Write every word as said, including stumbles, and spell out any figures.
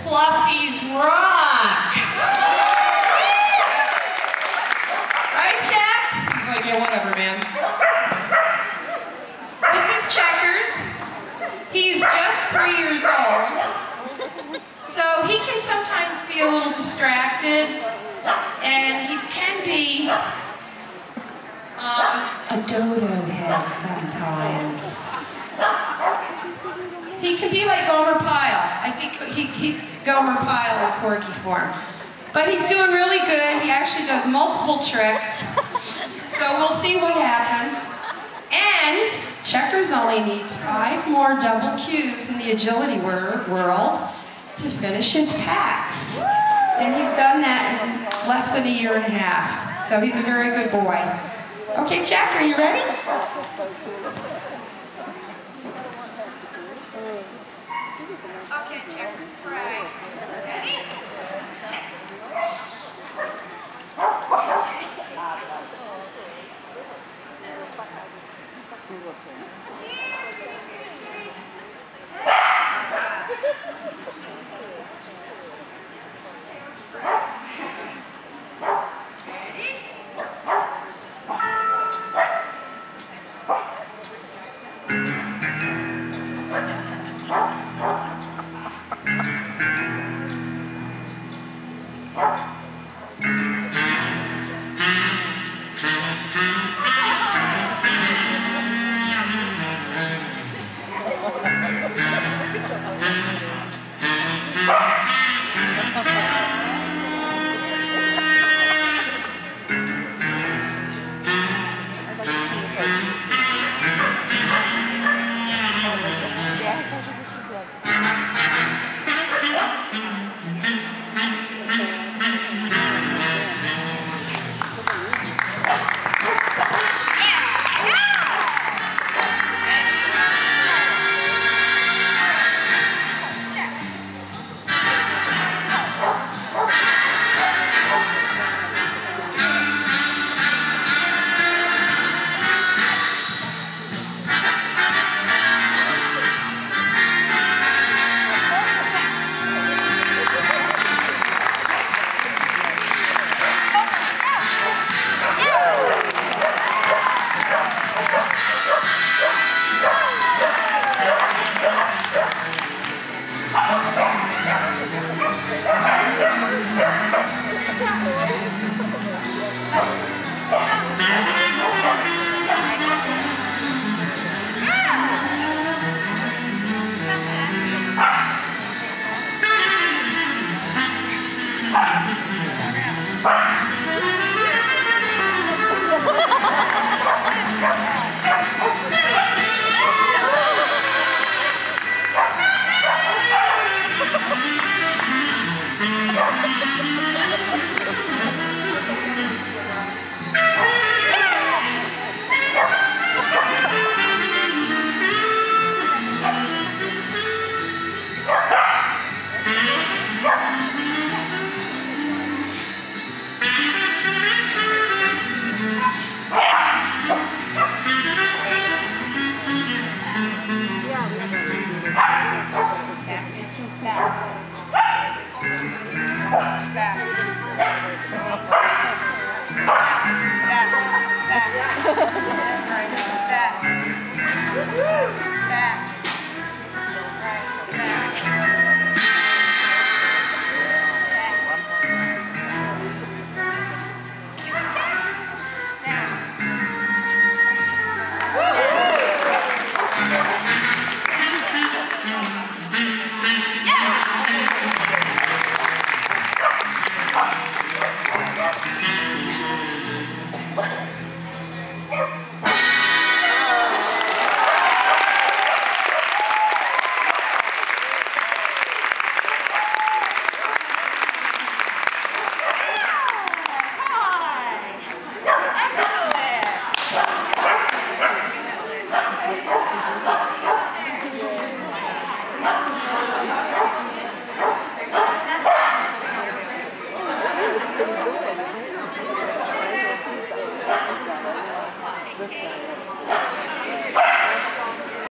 Fluffy's rock. Right, Jack? He's like, yeah, whatever, man. This is Checkers. He's just three years old. So he can sometimes be a little distracted, and he can be um, a dodo head sometimes. He can be like Gomer Pyle. I think he, he's Gomer Pyle in corgi form. But he's doing really good. He actually does multiple tricks. So we'll see what happens. And Checkers only needs five more double Qs in the agility wor world to finish his packs. And he's done that in less than a year and a half. So he's a very good boy. Okay, Jack, are you ready? Okay, Checkers, right. Ready? Back.